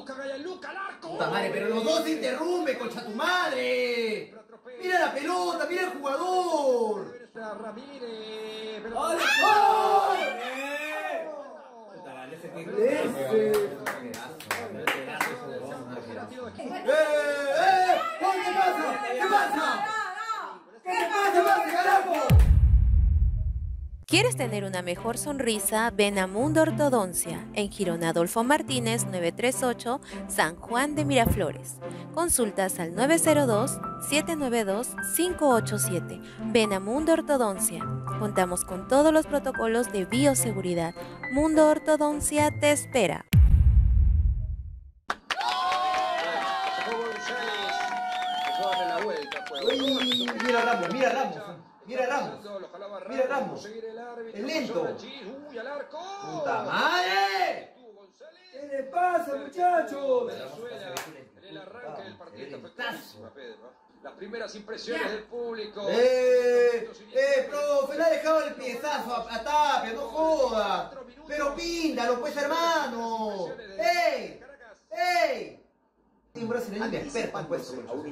Luca Gaya, Luca al arco. Puta madre, pero los dos se interrumpen, concha tu madre. Mira la pelota, mira el jugador. Ramírez. ¡Gol! ¿Qué pasa? ¿Qué pasa? ¿Qué pasa, carajo? ¿Quieres tener una mejor sonrisa? Ven a Mundo Ortodoncia, en Girón Adolfo Martínez 938, San Juan de Miraflores. Consultas al 902-792-587. Ven a Mundo Ortodoncia. Contamos con todos los protocolos de bioseguridad. Mundo Ortodoncia te espera. Mira Ramos, mira Ramos. Mira Ramos. Mira Ramos. Es lento. ¡Puta madre! ¿Qué le pasa, muchachos? El arranque del partido fue clarísima, Pedro. Las primeras impresiones del público. Profe, le ha dejado el piezazo a Tapia, no joda. Pero píntalo, pues, hermano. ¡Ey! ¡Ey! Un brasileño experto en puesto.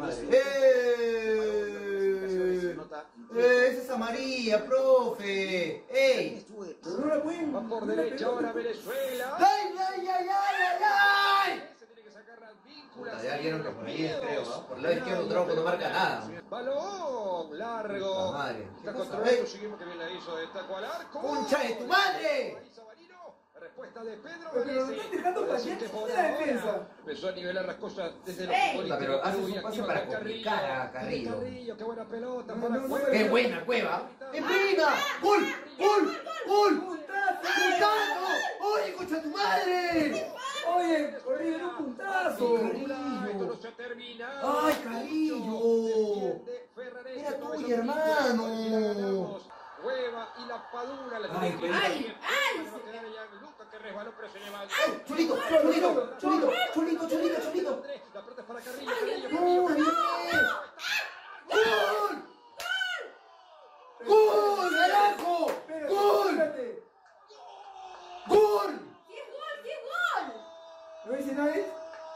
Esa es amarilla, profe. ¡Ey! Va por derecha ahora Venezuela. ¡Ay, ay, ay, ay, ay! Se tiene que sacar las vínculas. Ya vieron que por ahí es, creo, ¿no? Por el lado izquierdo Trauco no marca nada. Balón largo. Madre. Está controlado, seguimos que bien la hizo de taco al arco. ¡Concha de tu madre! Respuesta de Pedro Pero no están dejando pacientes en la defensa. Empezó a nivelar las cosas desde los Puta, pero hace un pase para complicar a Carrillo. Qué buena pelota para Cueva. ¡Qué buena Cueva! ¡Emprima! ¡Gol! ¡Gol! ¡Gol! ¡Puntazo! ¡Oye, concha de tu madre! Oye, Corrido, era un puntazo. Esto no se ha terminado. ¡Ay, Carrillo! ¡Era tuya, hermano! Cueva y la Padula. ¡Ay, ¡ay! Luca que resbaló, pero se lleva. ¡Chulito! ¡Chulito! ¡Chulito! ¡Chulito! ¡Chulito! ¡Chulito! La pelota es para Carrillo. ¡Gol! ¡Gol! ¡Gol, carajo! ¡Gol! ¡Gol! ¿Qué gol? ¿No dice nadie?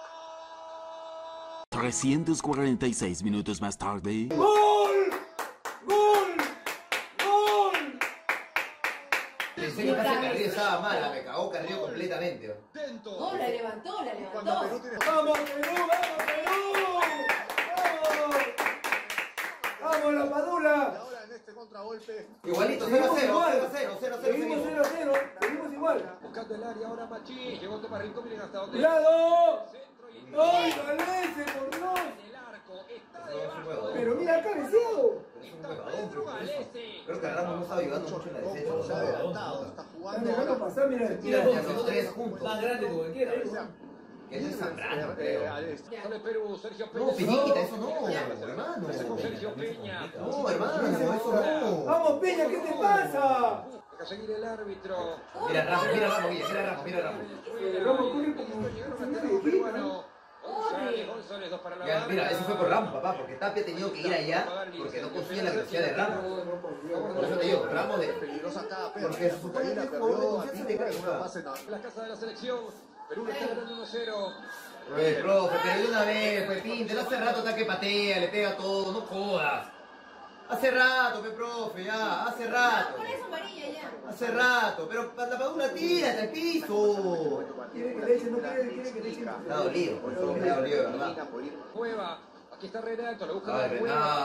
346 minutos más tarde. ¡Gol! ¡Gol! ¡Gol! Pensé que casi Carrillo estaba mala, me cagó Carrillo completamente. No, la levantó, la levantó. ¡Vamos, Perú! ¡Vamos, Perú! ¡Vamos! ¡Vamos, la Padula! Igualito, 0-0, 0-0, Seguimos 0-0, seguimos igual. Buscando el área ahora Machín. Llegó Tomás Rincón, miren hasta dónde. ¡Cuidado! Centro y ¡Ay, Galese, por Dios! el arco. Está debajo. Pero mira, ha cabeceado. Pedro Galese. Creo que Ramos no está ayudando mucho en la defensa. Están dejando pasar, mira. Mira, los tres juntos. Más grande que cualquiera. Que ese es Zambrano, creo. Sale Perú, Sergio Peña. No, Peñita, eso no, hermano. Con Sergio Peña. No, hermano, eso no. ¡Vamos, Peña, qué te pasa! A seguir el árbitro. Mira Ramos, Guille, mira Ramos. Ramos corre como señor de equipo. González, 2 para la Ya, mira, eso fue por Ramos, papá, porque Tapia ha tenido que ir allá porque no consigue la velocidad de Ramos. Por eso te digo, Ramos de... Porque se supone que es jugador de confianza de Caixa. La casa de la selección. Perú le está ganando 1-0. Profe, pero de una vez, pues píntelo, hace rato está que patea, le pega todo, no jodas. Hace rato, profe, ya, hace rato. Por eso amarilla ya. Hace rato, pero la Padula tírate al piso. Quiere que le echen, no quiere que le echen. Me ha dolido, por favor, me ha dolido, de verdad. Cueva. Aquí está Renato, lo busca. Ay,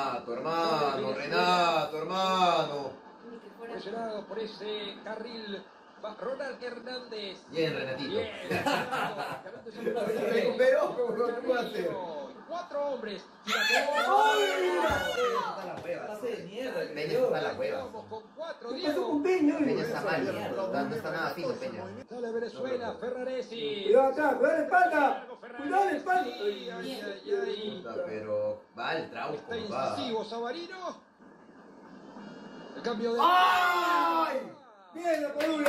Renato, hermano. Presionado por ese carril. Va Ronald Hernández. Bien, Renatito. Bien. Se recuperó, ¿cómo puedo hacer? 4 hombres. Está la hueva. Pase de mierda. Peña está la hueva. Con 4, ¿Qué pasó Diego. con Peña? Peña está mal, no está nada fino, Peña. Sale Venezuela, Ferraresi. Cuidado acá, cuidado la espalda. Cuidado la espalda. Puta, pero va el Trauco, Está va. incisivo Savarino. El cambio de. ¡Ay! Bien, la Padula.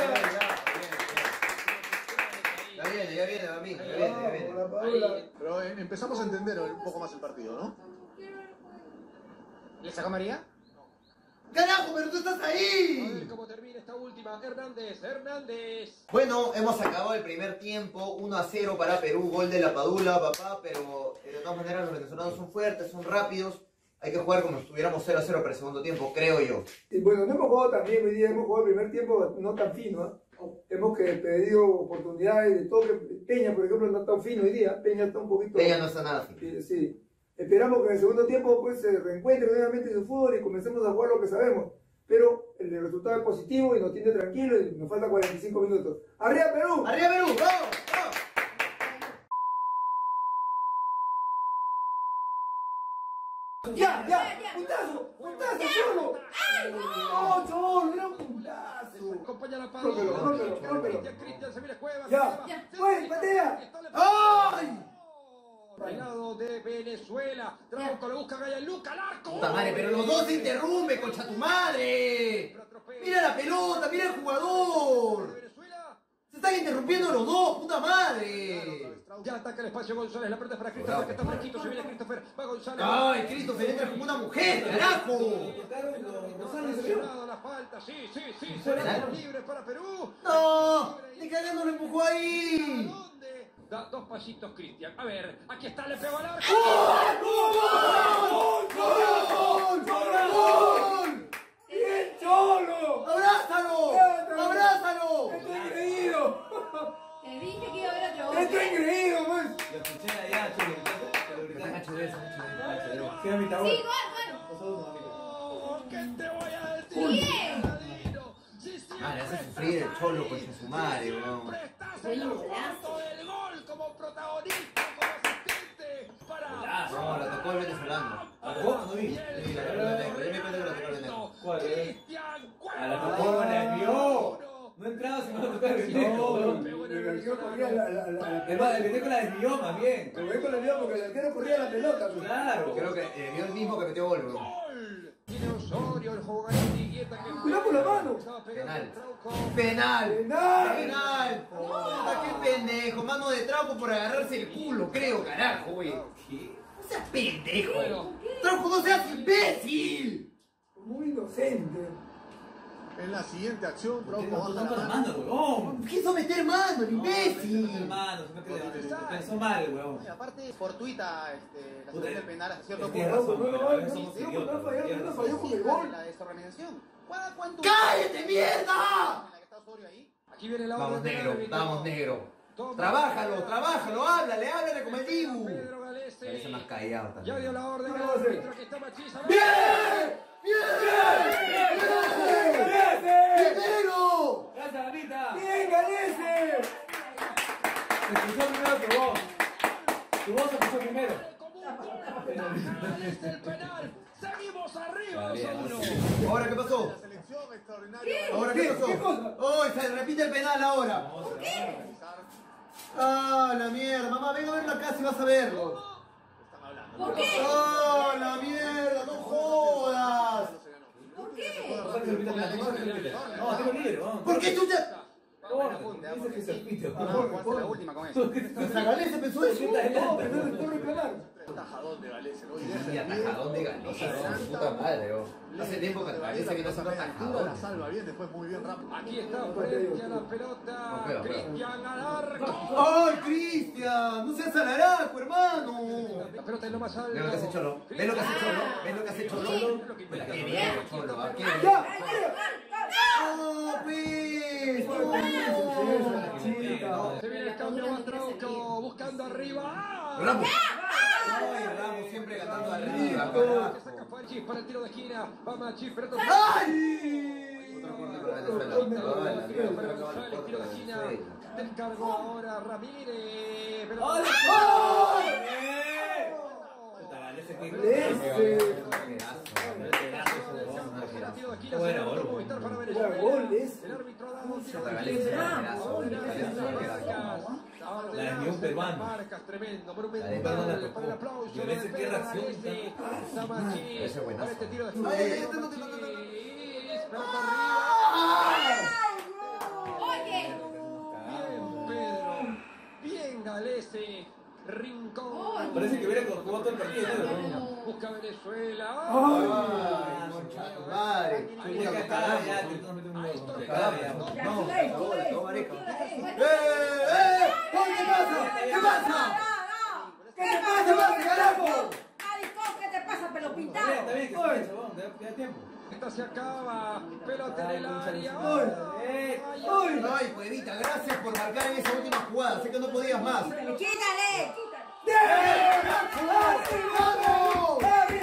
Ya viene, mami, ya viene. La Padula. Pero empezamos a entender un poco más el partido, ¿no? ¿Le saca María? ¡Carajo, pero tú estás A ver ahí! cómo termina esta última. Hernández. Bueno, hemos acabado el primer tiempo, 1-0 para Perú, gol de la Padula, papá, pero de todas maneras los venezolanos son fuertes, son rápidos. Hay que jugar como si estuviéramos 0-0 para el segundo tiempo, creo yo. Y bueno, no hemos jugado tan bien hoy día, hemos jugado el primer tiempo no tan fino, ¿eh? Hemos pedido oportunidades de toque. Peña, por ejemplo, no está tan fino hoy día. Peña está un poquito... Ella no está nada fino. Sí. Esperamos que en el segundo tiempo pues se reencuentre nuevamente su fútbol y comencemos a jugar lo que sabemos. Pero el resultado es positivo y nos tiene tranquilos y nos falta 45 minutos. ¡Arriba Perú! ¡Arriba Perú! ¡Vamos! ¡Vamos! ¡Ya! ¡Puntazo! ¡Cholo! ¡No, Cholo! ¡Era un puntazo! Acompaña la Rómpelo. Cristian se viene Cuevas. ¡Ya! ¡Fue! ¡Patea! ¡Ay! Del lado de Venezuela. Trauco lo busca Gaya Luca al arco. ¡Puta madre, pero los dos se interrumpen, concha tu madre! ¡Mira la pelota, mira el jugador! Venezuela. ¡Se están interrumpiendo los dos, puta madre! Ya ataca el espacio González. La pelota es para Christopher, que está fresquito. Se viene Christopher. Va González. ¡Ay, Christopher entra como una mujer, carajo! Sancionado la falta. Sí. Será libre para Perú. ¡No! ¡Ni cagando lo empujó ¿A ahí! dónde? Da dos pasitos Cristian. A ver, aquí está, le pegó al arco. ¡Gol! ¡Bien, Cholo! ¡Abrázalo! ¡Abrázalo! ¡Estoy engreído! Te dije que iba a haber otro gol. ¡Estoy engreído, pues! Lo escuché allá, Sí, a mi tabú. Sí, gol. ¿Qué te voy a decir? Bien. Paladino? Sí, siempre Madre, hace sufrir el Cholo con su madre, weón. siempre estás en la foto del gol como protagonista, como asistente para... No, la tocó el venezolano. ¿La tocó? No vi. Sí, la tocó el venezolano. Yo me cuento que la tocó el venezolano. ¿Cuál? Cristian A la tocó, la desvió. No entraba si no la tocaba el pendejo. El arquero corría la... Es más, el pendejo la desvió más bien. Lo ven con la vida porque el arquero corría la pelota, pues. Claro. Creo que vio el mismo que metió gol, weón. Gol. Tiene Osorio, el jugador Guilleta que... Cuidado con la mano. Estaba pegando Penal. el Trauco. ¡Penal! ¡Penal! ¡Penal! Puta, qué pendejo. Mano de Trauco por agarrarse el culo, creo, carajo, güey. No seas pendejo. Bueno. Trauco, no seas imbécil. Muy inocente. En la siguiente acción, ¿Por qué Trauco no baja tocó la la mano. mano, huevón? Quiso meter mano, el imbécil. Hermano, sino que le pensó mal, huevón. Y aparte, fortuita la Puta, acción del penal hasta cierto tienes punto. razón, No, a veces somos no, idiotas. no falló con el gol. La desorganización. ¿Cuánto? ¡Cállate, mierda! En la que está Osorio ahí. Aquí viene la Vamos, orden del negro, árbitro. vamos, negro. Toma. Trabájalo, háblale como el Dibu. Pedro Galese. Parece más callado también. Ya dio la orden No al lo hace. árbitro que está Machisa. ¡Bien! ¡Primero! Gracias, Anita. ¡Bien, Galese! Escuchó primero tu voz. Tu voz escuchó primero. Galese el penal. Seguimos arriba 2-1. ¿Ahora qué pasó? La selección extraordinaria. ¿Ahora qué pasó? ¿Qué cosa? ¡Oh, se repite el penal ahora! ¡Ah, la mierda! Mamá, ven a verlo acá si vas a verlo. ¿Por qué? ¡Oh, la mierda! ¡No jodas! ¿Por qué? No, tengo libre, vamos. ¿Por qué tú te...? Dice que se repite. Jugaste la última con eso. Zagalés pensó eso. No, pero no le reclamar. Tajadón de Galese, ¿no? Sí, atajadón de Galicia, puta madre, hace tiempo que Galicia que no se La atajadón. salva bien, después muy bien rápido. Aquí está frente a la pelota. Feo. Cristian al arco. ¡Ay, Cristian! ¡No seas alaraco, hermano! La pelota es lo más alto. Ve lo que hace Cholo. Ve lo que hace Cholo. Ve lo que hace Cholo. Mira, qué bien, Cholo. ¿A qué bien? ¡Ya! ¡No, pues! ¡No! Se viene el cambio a Trauco buscando arriba. ¡Ramos! ¡Ay, Ramos siempre ganando arriba, carajo! Que saca Fachis para el tiro de esquina. Va Machis, pero ¡Ay! Otro corte para Venezuela. Tiro de esquina. Descargó ahora Ramírez. Pero... Tiro de esquina. Bueno, Se Movistar para Era Venezuela. gol ese. El árbitro ha dado un tiro de Galese, esquina. La desvió un peruano. Marcas tremendo, La desvió monumental para el aplauso. Y Galese, qué reacción. Samachis Ese buenazo. para este tiro de Ay, ay, ay, esquina. no, no, no, no, no. Pelota arriba. Oye. Bien, Pedro. Bien, Galese. Rincón. Parece que hubiera jugado todo el partido. ¿No? Busca Venezuela. Ay, concha tu madre. Soy muy cagada, ya, que tú nos metes un gol. No, todo mareca. ¿Qué pasa? ¿Qué pasa? ¿Qué te pasa, carajo? Maricón, ¿qué te pasa, pelo pintado? Está bien, que se vaya, chabón, te da tiempo. Esta se acaba. Pelota en el área. Ay, Cuevita, gracias por marcar en esa última jugada. Sé que no podías más. Quítale, quítale. ¡Vamos!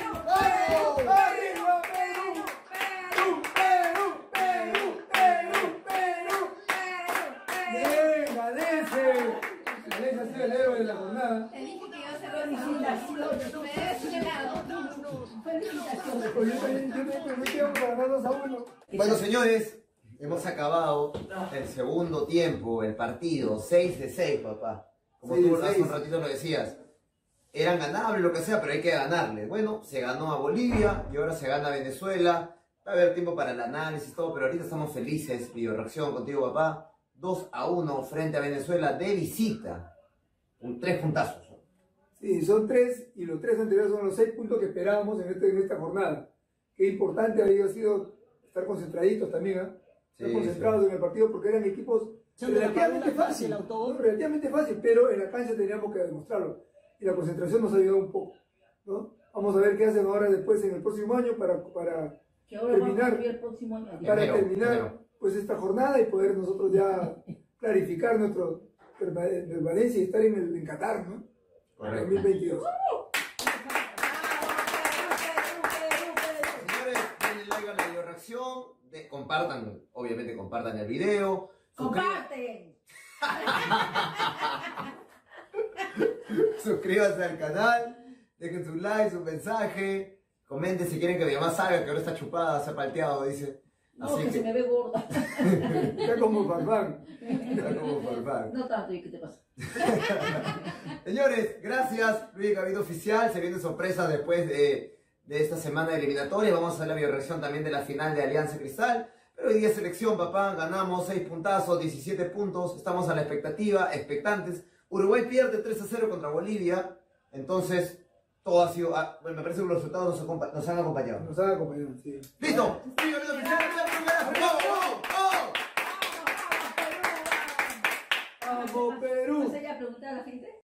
Galese ha sido el héroe de la jornada. Te dije que iba a ser felicitaciones. Me des un helado. Felicitaciones. Pues yo también me quedo para ganar 2-1. Bueno, señores, hemos acabado el segundo tiempo, el partido, 6-6, papá. Como 6 tú de hace 6. un ratito lo decías. Eran ganables, lo que sea, pero hay que ganarle. Bueno, se ganó a Bolivia y ahora se gana a Venezuela. Va a haber tiempo para el análisis y todo, pero ahorita estamos felices. Video reacción contigo, papá. 2-1 frente a Venezuela de visita. 3 puntazos. Sí, son 3 y los 3 anteriores son los 6 puntos que esperábamos en esta jornada. Qué importante había sido estar concentraditos también, ¿eh? Estar Sí, concentrados en el partido porque eran equipos relativamente fáciles, ¿no? Relativamente fácil, pero en la cancha teníamos que demostrarlo. Y la concentración nos ayudó un poco, ¿no? Vamos a ver qué hacen ahora después en el próximo año para Que ahora vamos a terminar, cumplir el próximo año. Enero. pues esta jornada y poder nosotros ya clarificar nuestra permanencia y estar en Qatar, ¿no? Correcto. 2022. Señores, denle like a la video reacción. Compartan, obviamente compartan el video. ¡Comparten! Suscríbanse al canal, dejen su like, su mensaje, comenten si quieren que mi mamá salga, que ahora está chupada, se ha palteado, dice. No, Así que se me ve gorda. Está como Farfán. está como Farfán. No tanto, ¿y qué te pasa? Señores, gracias. Luis Gavito Oficial, se viene sorpresa después de esta semana de eliminatoria. Vamos a hacer la bioreacción también de la final de Alianza Cristal. Pero hoy día es selección, papá, ganamos 6 puntazos, 17 puntos, estamos a la expectativa, expectantes. Uruguay pierde 3-0 contra Bolivia, entonces todo ha sido, bueno, me parece que los resultados nos han acompañado. Nos han acompañado, sí. ¡Listo! ¡Luis Gavito Oficial! ¡Vamos! ¡Vamos, Perú! ¿Vas a ir a preguntar a la gente?